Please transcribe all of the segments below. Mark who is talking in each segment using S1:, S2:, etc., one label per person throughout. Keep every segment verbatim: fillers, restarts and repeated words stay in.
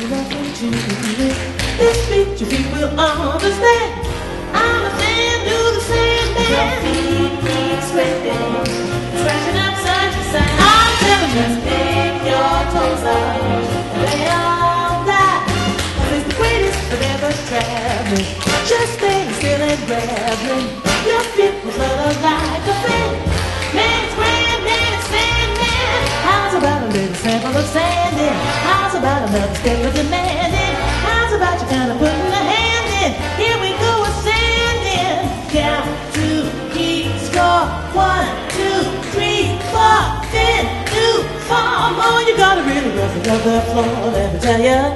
S1: nothing to this. This beat your feet will understand. I'm a fan, do the same man. Your feet keep sweating, scratching up side to side. I'm telling you, just pick your toes up and lay on that. Cause it's the greatest of ever traveling. Just stay still and grab me. Your feet will flutter like a fan. Man, it's grand, man, it's sand, man. How's about a little sample of sand in? How's about another step of demanding? How's about you kind of putting a hand in? Here we go, a sand in. Count, two, keep score. One, two, three, four. Ten, two, four. Oh, you gotta really rough it up the floor, let me tell ya.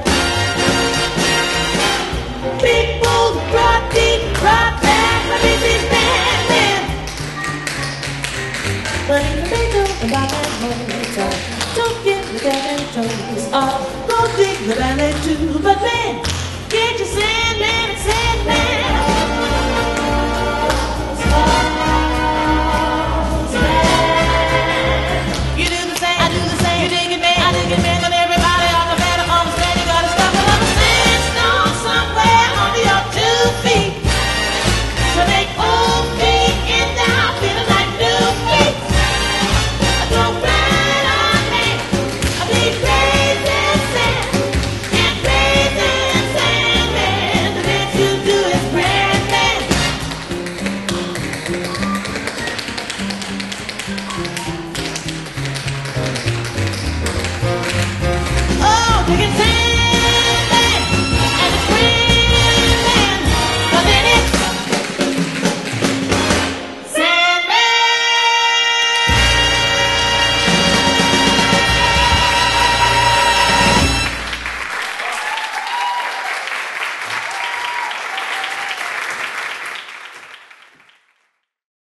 S1: Big bold, broad, deep, right back, my business man, man. But in the middle of my motor, don't get the damn toes off. Go dig the ballet too, but man,